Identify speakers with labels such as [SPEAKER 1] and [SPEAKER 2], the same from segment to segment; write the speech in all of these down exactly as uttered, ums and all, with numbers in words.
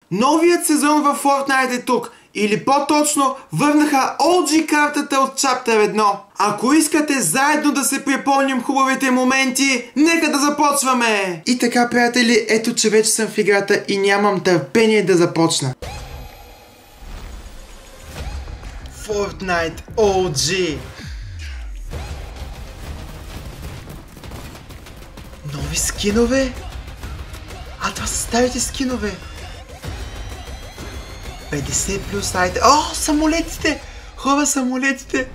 [SPEAKER 1] Новият сезон в Fortnite е тук. Или по-точно, върнаха О Джи картата от Чаптър едно. Ако искате заедно да се припомним хубавите моменти, нека да започваме! И така, приятели, ето че вече съм в играта и нямам търпение да започна. Fortnite О Джи. Нови скинове? А, това са старите скинове. петдесет плюс сайта. О, самолетите! Хора, самолетите!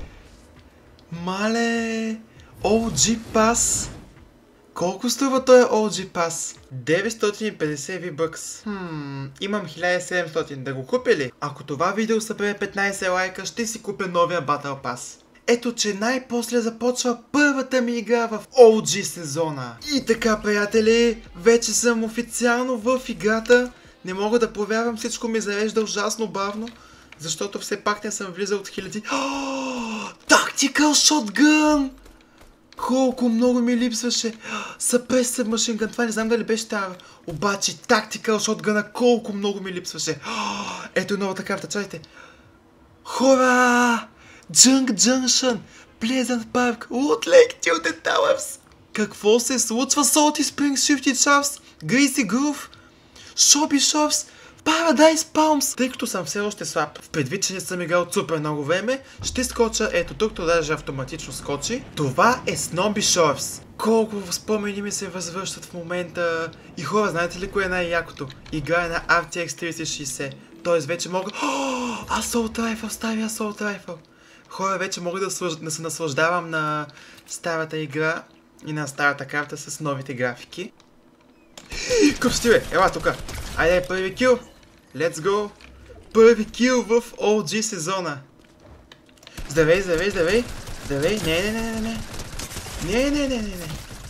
[SPEAKER 1] Мале! О Джи пас. Колко струва този О Джи пас? деветстотин и петдесет V-Bucks. Хм, имам хиляда и седемстотин. Да го купя ли? Ако това видео събере петнайсет лайка, ще си купя новия Battle Pass. Ето, че най-после започва първата ми игра в О Джи сезона. И така, приятели, вече съм официално в играта. Не мога да повярвам, всичко ми зарежда ужасно бавно, защото все пак не съм влизал от хиляди. Tactical Shotgun! Колко много ми липсваше. Suppressor Machine Gun, това не знам дали беше тази. Обаче Tactical Shotgun, колко много ми липсваше. Ето новата карта, чайте. Хора! Junk Junction, Pleasant Park, Wood Lake, Tilted Towers. Какво се случва? Salty Springs, Shifty Shafts, Greasy Groove, Shoppy Shops, Paradise Palms. Тъй като съм все още слаб, в предвид, че не съм играл супер много време, ще скоча ето тук, то даже автоматично скочи. Това е Snobby Shores. Колко спомени ми се възвръщат в момента. И хора, знаете ли кое е най-якото? Играе на Ар Ти Екс трийсет и шейсет. Тоест вече мога... Assault Rifle, стария Assault Rifle. Хора, вече мога да, слъж... да се наслаждавам на старата игра и на старата карта с новите графики. Къв сти, бе? Ела тука. Айде, първи кил. Let's go. Първи кил в О Джи сезона. Здравей, здравей, здравей. Здравей. Не, не, не, не, не. Не, не, не, не, не.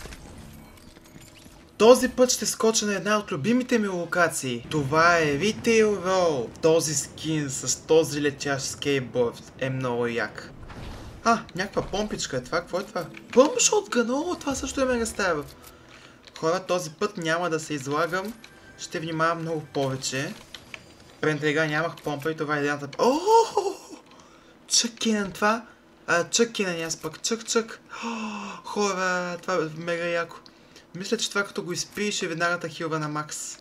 [SPEAKER 1] Този път ще скоча на една от любимите ми локации. Това е Retail Row. Този скин с този летящ скейтборд е много як. А, някаква помпичка е това. Какво е това? Пъмп шотгън. О, това също е мега стайл. Хора, този път няма да се излагам. Ще внимавам много повече. Предната игра нямах помпа и това е едната... Ооо! Чъкинен това. А, чъкинен аз пък. Чък-чък. Хора, това е мега яко. Мисля, че това като го изпиеш е веднага хилва на макс.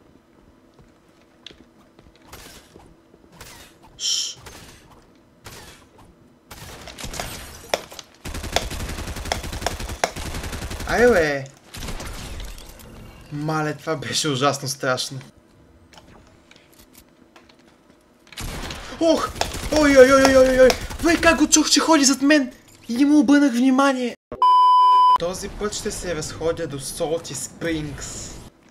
[SPEAKER 1] Шш. Айде, бе! Мале, това беше ужасно страшно. Ох! Ой, ой, ой, ой, ой, ой! Вай, как го чух, че ходи зад мен! И не му обърнах внимание! Този път ще се разходя до Salty Springs.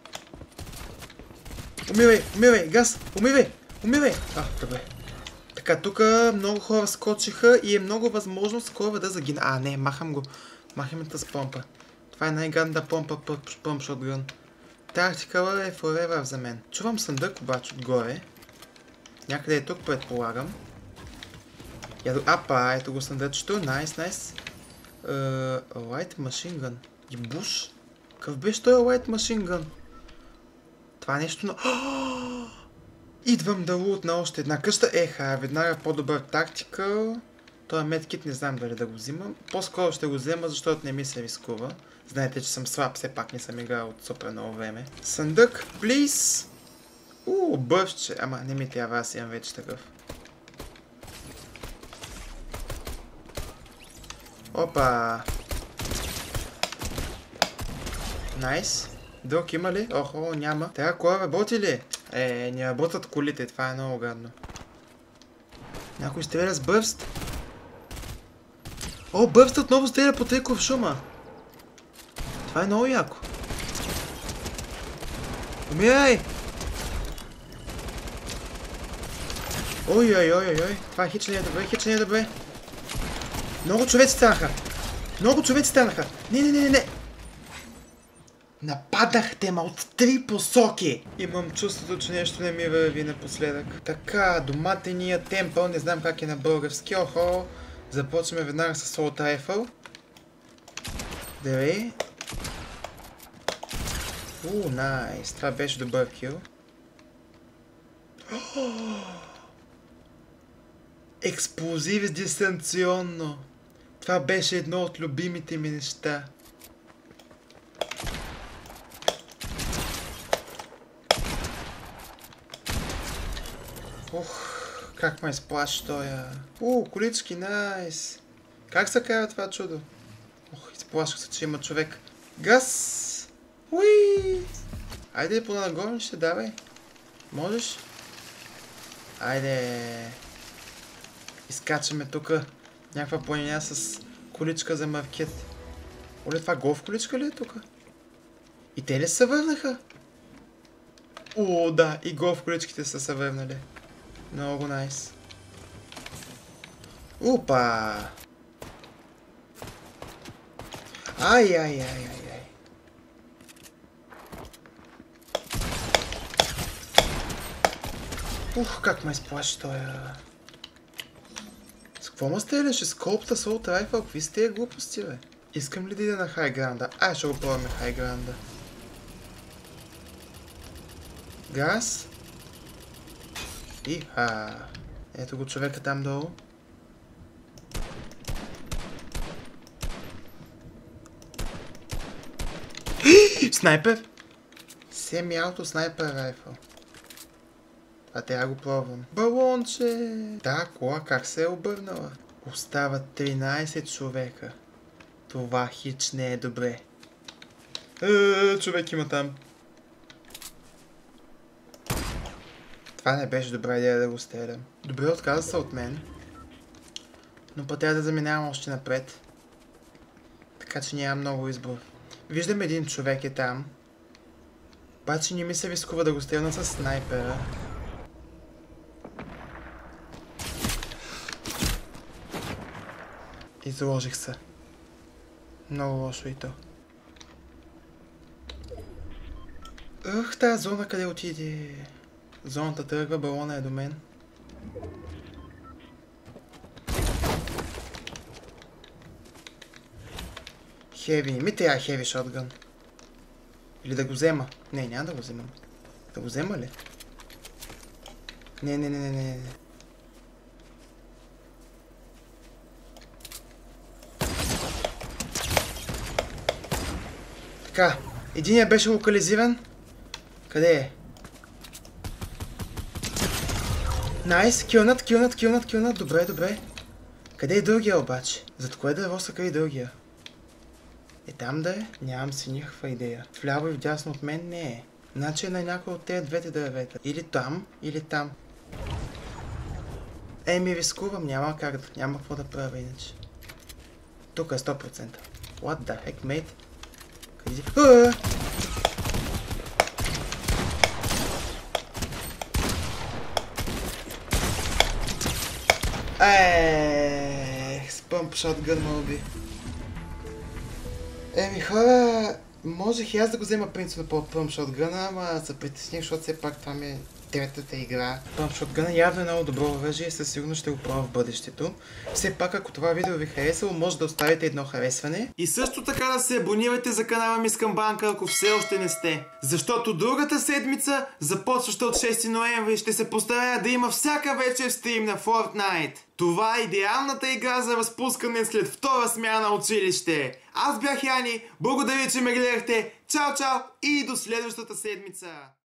[SPEAKER 1] Умивай, умивай, газ! Умивай! Умивай! А, добре. Така, тук много хора скочиха и е много възможно скоро да загина. А, не, махам го. Махаме с помпа. Това е най-гадната помпа пъмп шотгън. Тактикала е forever за мен. Чувам съндък обаче отгоре. Някъде е тук, предполагам. Ядо... Апа, ето го съндъчето. Найс, найс. Light Machine Gun. И буш. Какъв беше той Light Machine Gun? Това е нещо на... Идвам да лутна още една къща. Еха, веднага по-добър тактикал. Той медкит не знам дали да го взимам. По-скоро ще го взема, защото не ми се рискува. Знаете, че съм слаб, все пак не съм играл от супер много време. Съндък, плиз! Уу, бършче. Ама не ми трябва, аз имам вече такъв. Опа! Найс. Друг има ли? Охо, няма. Тя кола работи ли? Е, не работят колите, това е много гадно. Някой стреля с бърст? О, бърст отново стреля по тъй куршума. Това е много яко. Умирай! Ой, ой, ой, ой, ой. Това хич не е добре, хич не е добре. Много човеци станаха. Много човеци станаха. Не, не, не, не, не. Нападахте ме от три посоки. Имам чувството, че нещо не ми върви напоследък. Така, доматения темпъл, не знам как е на български. Охо. Започваме веднага с Assault Rifle. Давай. Уу, найс. Това беше добър кил. Експлозиви дистанционно. Това беше едно от любимите ми неща. Ух, как ме изплаши тоя. Уу, колички, найс. Как се кара това чудо? Ох, изплашах се, че има човек. Газ! Уи! Айде, поне нагоре ще давай. Можеш? Айде. Изкачаме тука. Някаква планина с количка за маркет. Оле, това голф количка ли е тука? И те ли се върнаха? О, да, и голф количките са се върнали. Много найс. Опа! Ай, ай, ай, ай, ай. Ух, как ме изплаши тоя. С какво ме стреляше? С колпта, солта, райфъл? Какви сте тия глупости, бе? Искам ли да ида на хайгранда? Ай, ще го пробваме хайгранда. Газ. Иха. Ето го човека там долу. Снайпер! Семи ауто снайпер райфъл. Това трябва да го пробвам. Балонче! Да, кола как се е обърнала? Остават тринайсет човека. Това хич не е добре. Е, човек има там. Това не беше добра идея да го стрелям. Добре, отказа се от мен. Но път трябва да заминавам още напред. Така че нямам много избор. Виждам един човек е там. Обаче не ми се рискува да го стрелна с снайпера. Изложих се. Много лошо и то. Ах, тази зона къде отиде? Зоната тръгва, балона е до мен. Хеви, не ми трябва хеви шотгън. Или да го взема. Не, няма да го вземам. Да го взема ли? Не, не, не, не, не, не. Така, единият беше локализиран. Къде е? Найс, килнат, килнат, килнат, килнат. Добре, добре. Къде е другия обаче? Зад кое дърво са край другия? Е там да е? Нямам си никаква идея. Вляво и вдясно от мен не е. Значи е на някой от тези двете дървета. Или там, или там. Еми рискувам, няма как да, няма какво да правя иначе. Тук е сто процента. What the heck, mate? Къде си? Еееех, с пъмп шотгън ме уби. Еми хора, можех и аз да го взема принципно по пъмп шотгъна, ама се притесних, защото все пак това ми е третата игра. Пъмп шотгъна явно е много добро оръжие и със сигурност ще го пробвам в бъдещето. Все пак, ако това видео ви харесало, може да оставите едно харесване. И също така да се абонирате за канала ми Скамбанка, ако все още не сте. Защото другата седмица, започваща от шести ноември, ще се постарая да има всяка вечер стрим на Fortnite. Това е идеалната игра за разпускане след втора смяна на училище. Аз бях Яни, благодаря, че ме гледахте. Чао, чао и до следващата седмица!